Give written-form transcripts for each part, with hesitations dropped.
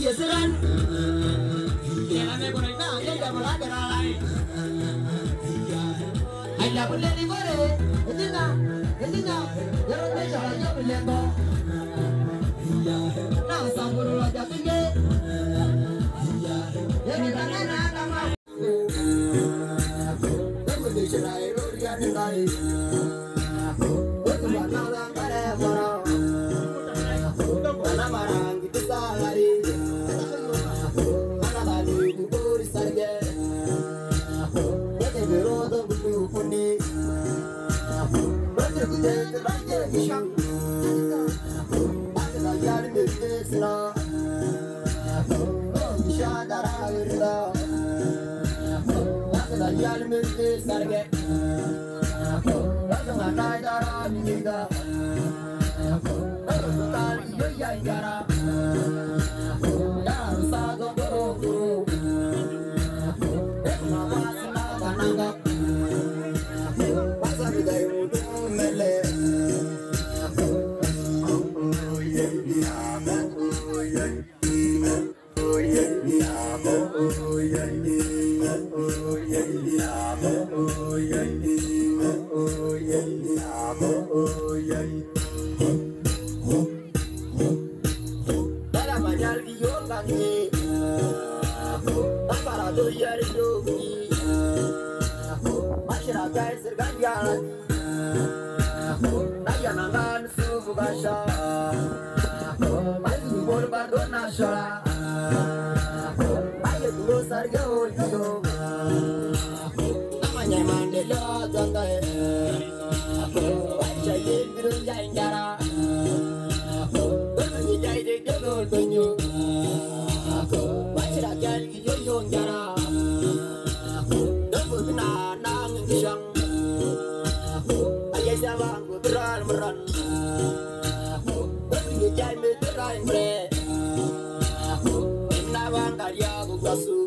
Jeseran. Yang ame kono ina angin jamala deralai. Aja boleh di gore. Edina. Jangan jalannya boleh kok. Nah samburu aja tinggi. Yang tangan ada mau. Kamu di cerai ruria tinggal. Betul orang pada orang. Mana marang gitu salari. Mana balik kubur sarga. Jadi berodo buku puni. Betul terbaik isang. Ada yang bersena. Isha darah irda. Ada yang bersarga. Ada mana darah minda. Masyarakat serganya, nayangan suku bahasa, maju berbagai nasional, ayo terus harga hidup, namanya Mandela Jantai, baca biru yang jarang, berjaya jago tunjuk, masyarakat hijau jarang. Ayah beran meran, berjaya beran bre, nawang karya gugasu,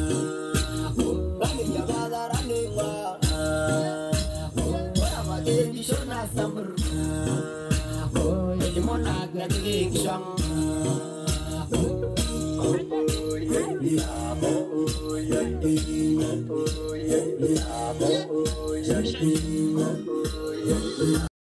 lagi jaga running wa, orang makin di sana summer, jadi monak lagi kisang. Oh,